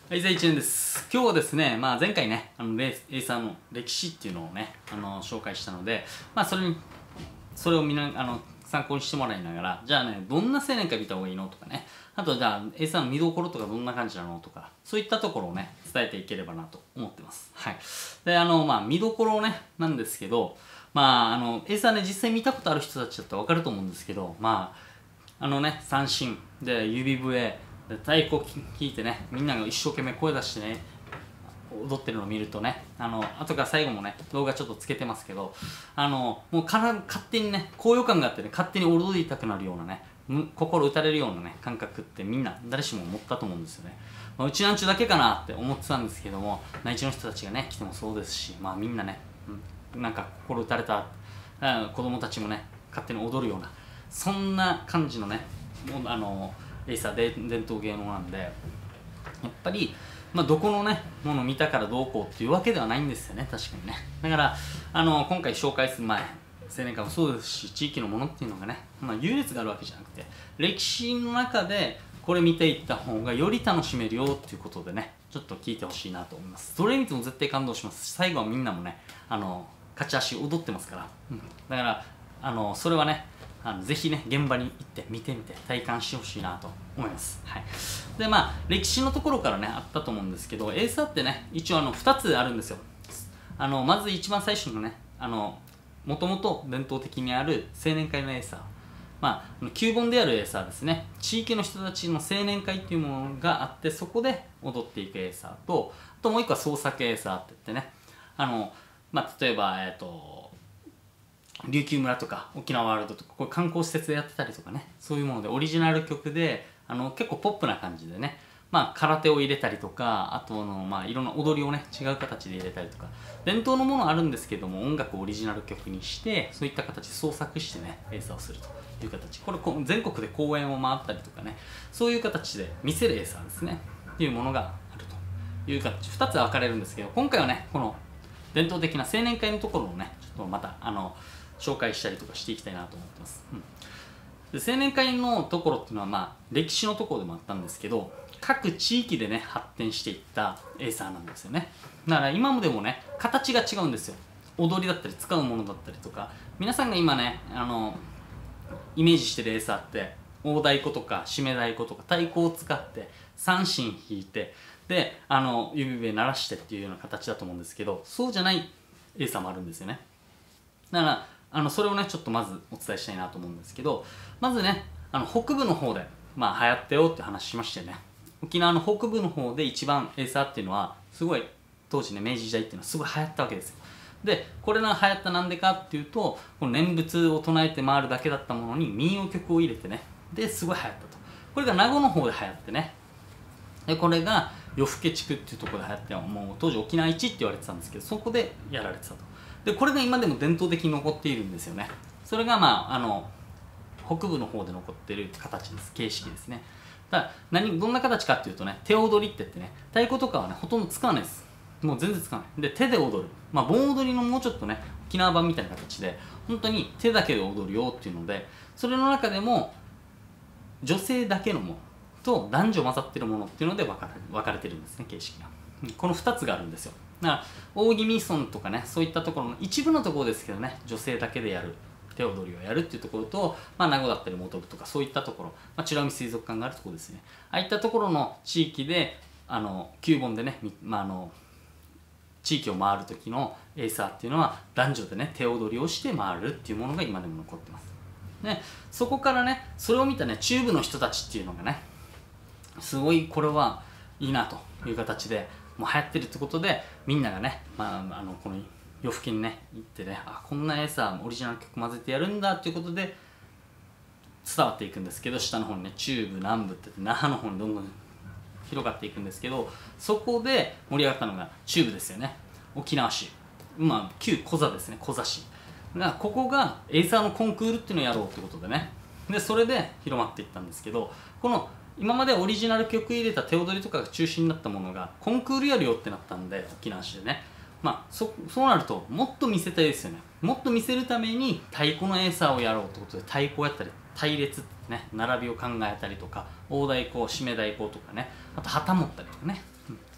はい、1年です。今日はですね、前回ね、エイサーの歴史っていうのをね、紹介したので、それを参考にしてもらいながら、じゃあね、どんな青年会見た方がいいのとかね、あとじゃあ、エイサーの見どころとかどんな感じなのとか、そういったところをね、伝えていければなと思ってます。はい。で、見どころね、なんですけど、エイサーね、実際見たことある人たちだったらわかると思うんですけど、三振で指笛、太鼓聴いてね、みんなが一生懸命声出してね、踊ってるのを見るとね、後から最後もね、動画ちょっとつけてますけど、もう勝手にね、高揚感があってね、勝手に踊りたくなるようなね、心打たれるようなね、感覚ってみんな、誰しも思ったと思うんですよね。うちなんちゅうだけかなって思ってたんですけども、内地の人たちがね、来てもそうですし、みんなね、なんか心打たれた、子供たちもね、勝手に踊るような、そんな感じのね、エイサー伝統芸能なんで、やっぱり、どこのね、ものを見たからどうこうっていうわけではないんですよね、確かにね。だから、今回紹介する青年会もそうですし、地域のものっていうのがね、優劣があるわけじゃなくて、歴史の中でこれ見ていった方がより楽しめるよっていうことでね、ちょっと聞いてほしいなと思います。どれ見ても絶対感動しますし、最後はみんなもね、勝ち足踊ってますから。だから、それはね、ぜひね、現場に行って見てみて体感してほしいなと思います。はい。で、歴史のところからね、あったと思うんですけど、エイサーってね、一応2つあるんですよ。まず一番最初のね、もともと伝統的にある青年会のエイサー。旧本であるエイサーですね。地域の人たちの青年会っていうものがあって、そこで踊っていくエイサーと、あともう一個は創作エイサーって言ってね、例えば、琉球村とか沖縄ワールドとかこういう観光施設でやってたりとかね、そういうものでオリジナル曲で結構ポップな感じでね、空手を入れたりとか、あといろんな踊りをね違う形で入れたりとか、伝統のものあるんですけども、音楽をオリジナル曲にしてそういった形で創作してねエイサーをするという形、これ全国で公演を回ったりとかね、そういう形で見せるエイサーですねっていうものがあるという形、2つ分かれるんですけど、今回はねこの伝統的な青年会のところをねちょっとまた紹介したりとかしていきたいなと思ってます。で、青年会のところっていうのは歴史のところでもあったんですけど、各地域でね発展していったエイサーなんですよね。だから今でもね形が違うんですよ。踊りだったり使うものだったりとか、皆さんが今ねイメージしてるエイサーって大太鼓とか締め太鼓とか太鼓を使って三振弾いて、で指笛鳴らしてっていうような形だと思うんですけど、そうじゃないエイサーもあるんですよね。だからそれをねちょっとまずお伝えしたいなと思うんですけど、まずね北部の方で流行ったよって話しましたよね。沖縄の北部の方で一番エイサーっていうのはすごい当時ね明治時代っていうのはすごい流行ったわけですよ。でこれが流行ったなんでかっていうと、この念仏を唱えて回るだけだったものに民謡曲を入れてね、ですごい流行ったと。これが名護の方で流行ってね、でこれが夜更け地区っていうところで流行って、もう当時沖縄一って言われてたんですけど、そこでやられてたと。でこれが今でも伝統的に残っているんですよね。それが北部の方で残っている形です、形式ですね。だからどんな形かっていうとね、手踊りって言ってね、太鼓とかはねほとんど使わないです。もう全然使わないで、手で踊る、盆踊りのもうちょっとね沖縄版みたいな形で本当に手だけで踊るよっていうので、それの中でも女性だけのものと男女混ざってるものっていうので分かれてるんですね、形式が。この2つがあるんですよ。だから大宜味村とかね、そういったところの一部のところですけどね、女性だけでやる手踊りをやるっていうところと、名護だったり本部とかそういったところ、美ら海水族館があるところですね、ああいったところの地域で旧本でね、地域を回る時のエイサーっていうのは男女でね手踊りをして回るっていうものが今でも残ってます。でそこからねそれを見たね中部の人たちっていうのがね、すごいこれはいいなという形でもう流行ってるってことで、みんながね、この夜更けにね行ってね、こんなエイサーオリジナル曲混ぜてやるんだっていうことで伝わっていくんですけど、下の方にね中部南部って那覇の方にどんどん広がっていくんですけど、そこで盛り上がったのが中部ですよね。沖縄市、旧コザですね、コザ市が、ここがエイサーのコンクールっていうのをやろうってことでね、でそれで広まっていったんですけど、この今までオリジナル曲入れた手踊りとかが中心になったものがコンクールやるよってなったんで、沖縄市でね、そうなるともっと見せたいですよね。もっと見せるために太鼓のエイサーをやろうってことで、太鼓をやったり隊列ね、並びを考えたりとか、大太鼓締め太鼓とかね、あと旗持ったりとかね、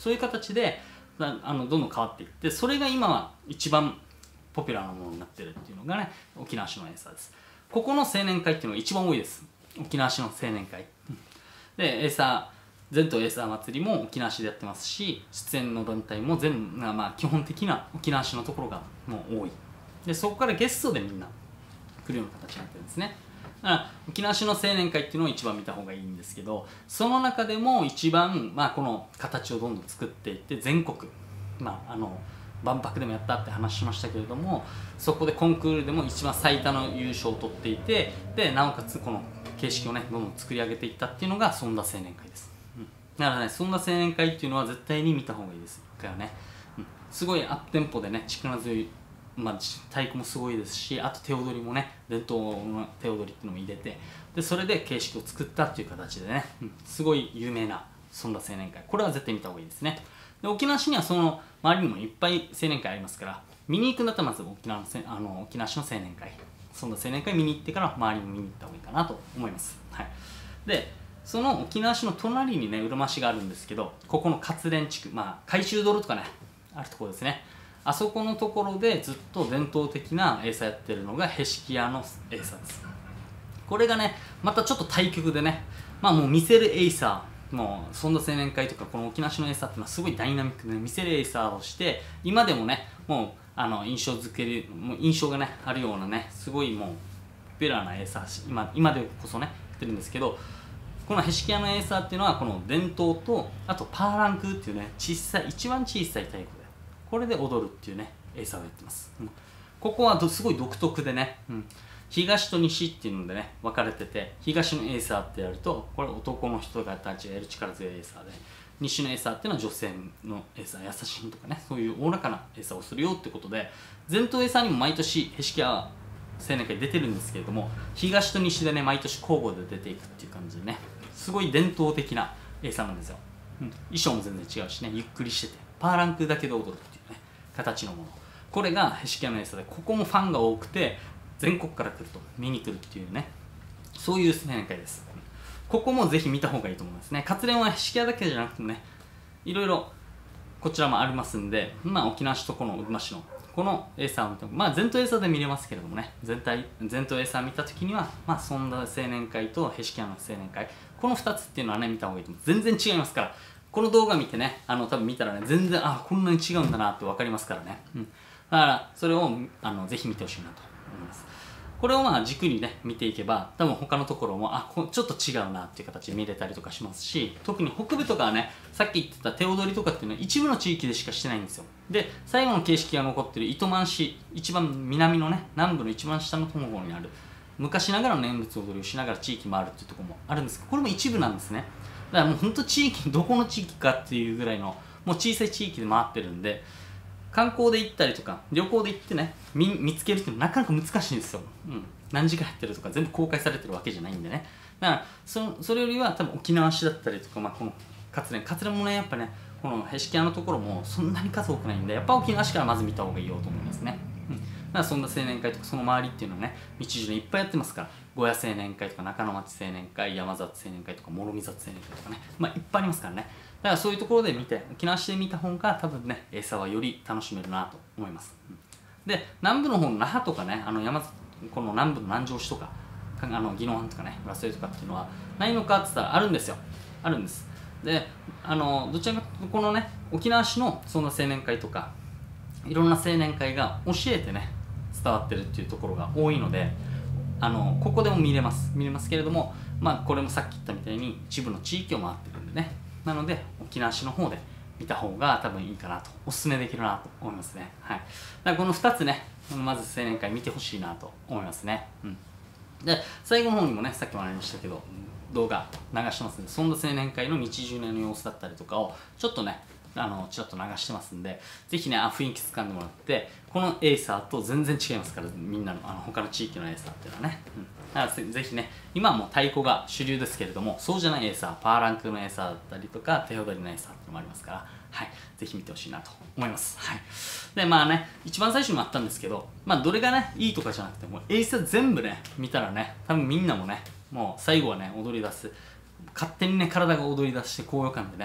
そういう形でどんどん変わっていって、それが今は一番ポピュラーなものになってるっていうのがね、沖縄市のエイサーです。ここの青年会っていうのが一番多いです。沖縄市の青年会で、エイサー全島エイサー祭りも沖縄市でやってますし、出演の団体も基本的な沖縄市のところがもう多いで、そこからゲストでみんな来るような形になってるんですね。だから沖縄市の青年会っていうのを一番見た方がいいんですけど、その中でも一番、この形をどんどん作っていって、全国、万博でもやったって話しましたけれども、そこでコンクールでも一番最多の優勝を取っていて、でなおかつこの形式をねどんどん作り上げていったっていうのがそんな青年会です。だからね、そんな青年会っていうのは絶対に見た方がいいです。一回はね、すごいアップテンポでね、力強い、太鼓もすごいですし、あと手踊りもね、伝統の手踊りっていうのも入れて、でそれで形式を作ったっていう形でね、すごい有名なそんな青年会、これは絶対見た方がいいですね。で沖縄市にはその周りにもいっぱい青年会ありますから、見に行くんだったらまず沖縄市の青年会、そんな青年会見に行ってから周りも見に行った方がいいかなと思います。はい、でその沖縄市の隣にねうるま市があるんですけど、ここの勝連地区、海中道路とかねあるところですね。あそこのところでずっと伝統的なエイサーやってるのがへしき屋のエイサーです。これがねまたちょっと対極でね、もう見せるエイサー、もうそんな青年会とかこの沖縄市のエイサーっていうのはすごいダイナミックで、ね、見せるエイサーをして、今でもねもう印象がねあるようなね、すごいもうポピュラーなエイサー、今でこそねやってるんですけど、このへしき屋のエイサーっていうのはこの伝統と、あとパーランクっていうね一番小さい太鼓で、これで踊るっていうねエイサーをやってます。ここはすごい独特でね、東と西っていうのでね分かれてて、東のエイサーってやるとこれ男の人たちがやる力強いエイサーで、西のエイサーっていうのは女性のエイサー、優しいとかね、そういうおおらかなエイサーをするよってことで、伝統エイサーにも毎年へしき屋青年会出てるんですけれども、東と西でね毎年交互で出ていくっていう感じでね、すごい伝統的なエイサーなんですよ。衣装も全然違うしね、ゆっくりしててパーランクだけで踊るっていうね形のもの、これがへしき屋のエイサーで、ここもファンが多くて全国から来ると見に来るっていうね、そういう青年会です。ここもぜひ見た方がいいと思いますね。活連はへしき屋だけじゃなくてもね、いろいろこちらもありますんで、沖縄市とこのうるま市のこのエイサーを見ても、全島エイサーで見れますけれどもね、全島エイサー見た時には、そんな青年会とへしき屋の青年会、この2つっていうのはね見た方がいいと思う。全然違いますから、この動画見てね多分見たらね全然こんなに違うんだなって分かりますからね、だからそれをぜひ見てほしいなと思います。これを軸にね見ていけば、多分他のところもちょっと違うなっていう形で見れたりとかしますし、特に北部とかはねさっき言ってた手踊りとかっていうのは一部の地域でしかしてないんですよ。で最後の形式が残ってる糸満市、一番南のね南部の一番下の方にある昔ながらの念仏踊りをしながら地域回るっていうところもあるんですけど、これも一部なんですね。だからもう本当地域、どこの地域かっていうぐらいのもう小さい地域で回ってるんで、観光で行ったりとか旅行で行ってね見つけるっていうのはなかなか難しいんですよ。何時間やってるとか全部公開されてるわけじゃないんでね。だからそれよりは多分沖縄市だったりとか、この勝連もねやっぱねこのへしき屋のところもそんなに数多くないんで、やっぱ沖縄市からまず見た方がいいよと思いますね。だからそんな青年会とかその周りっていうのはね道中でいっぱいやってますから、小屋青年会とか中野町青年会、山里青年会とか諸見里青年会とかね、いっぱいありますからね。だからそういうところで見て、沖縄市で見た方が多分ねエイサーはより楽しめるなと思います。で南部の方の那覇とかね、この南部の南城市とか宜野湾とかね浦添とかっていうのはないのかって言ったらあるんですよ。あるんです。でどちらかというとこのね沖縄市のそんな青年会とかいろんな青年会が教えてね伝わってるっていうところが多いので、ここでも見れますけれども、これもさっき言ったみたいに一部の地域を回ってるんでね、なので沖縄市の方で見た方が多分いいかなと、おすすめできるなと思いますね。だからこの2つねまず青年会見てほしいなと思いますね。で最後の方にもねさっきもありましたけど動画流してますんで、そんな青年会の日中の様子だったりとかをちょっとねちらっと流してますんで、ぜひね雰囲気つかんでもらって、このエイサーと全然違いますから、みんなの他の地域のエイサーっていうのはね、だからぜひね今はもう太鼓が主流ですけれども、そうじゃないエイサー、パーランクのエイサーだったりとか手踊りのエイサーっていうのもありますから、ぜひ見てほしいなと思います。で一番最初にもあったんですけど、どれがねいいとかじゃなくてもエイサー全部ね見たらね多分みんなもねもう最後はね踊り出す、勝手にね体が踊り出して高揚感でね勝手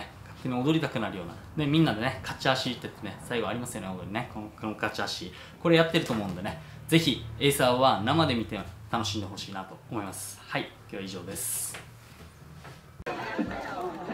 に踊りたくなるようなで、みんなでね勝ち足って言ってね最後ありますよね、踊りね、この勝ち足、これやってると思うんでね、ぜひエイサーは生で見て楽しんでほしいなと思います。はい、今日は以上です。